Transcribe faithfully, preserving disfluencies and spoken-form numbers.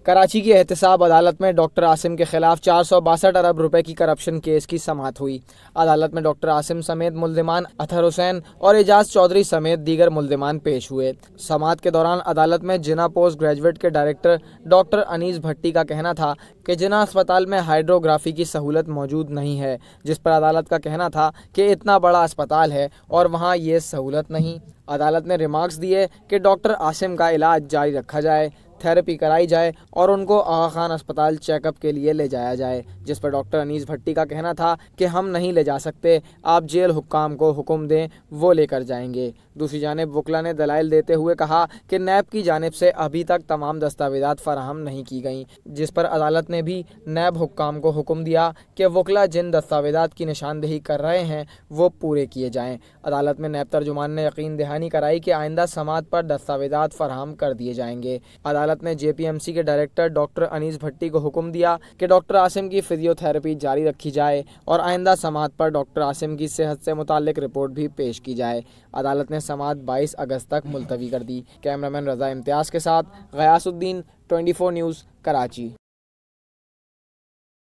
कराची की एहतसाब अदालत में डॉक्टर आसिम के खिलाफ चार सौ बासठ अरब रुपए की करप्शन केस की समाअत हुई। अदालत में डॉक्टर आसिम समेत मुल्जिमान अतहर हुसैन और एजाज चौधरी समेत दीगर मुल्जिमान पेश हुए। समाअत के दौरान अदालत में जिना पोस्ट ग्रेजुएट के डायरेक्टर डॉक्टर अनीस भट्टी का कहना था कि जिना अस्पताल में हाइड्रोग्राफी की सहूलत मौजूद नहीं है, जिस पर अदालत का कहना था कि इतना बड़ा अस्पताल है और वहाँ ये सहूलत नहीं। अदालत ने रिमार्क्स दिए कि डॉक्टर आसिम का इलाज जारी रखा जाए, थेरेपी कराई जाए और उनको आगा खान अस्पताल चेकअप के लिए ले जाया जाए, जिस पर डॉक्टर अनीस भट्टी का कहना था कि हम नहीं ले जा सकते, आप जेल हुक्काम को हुक्म दें, वो लेकर जाएंगे। दूसरी जानिब वकला ने दलाइल देते हुए कहा कि नैब की जानिब से अभी तक तमाम दस्तावेज़ात फराहम नहीं की गईं, जिस पर अदालत ने भी नैब हुक्काम को हुक्म दिया कि वकला जिन दस्तावेज़ात की निशानदेही कर रहे हैं वो पूरे किए जाएँ। अदालत में नैब तर्जुमान ने यकीन दहानी कराई कि आइंदा समाअत पर दस्तावेज़ात फराहम कर दिए जाएंगे। अदालत ने जे पी एम सी के डायरेक्टर डॉक्टर अनीस भट्टी को हुक्म दिया कि डॉक्टर आसिम की फिजियोथेरेपी जारी रखी जाए और आइंदा समाअत पर डॉक्टर आसिम की सेहत से मुताल्लिक रिपोर्ट भी पेश की जाए। अदालत ने समाअत बाईस अगस्त तक मुलतवी कर दी। कैमरामैन रजा इम्तियाज़ के साथ Ghayasuddin, twenty four news, Karachi.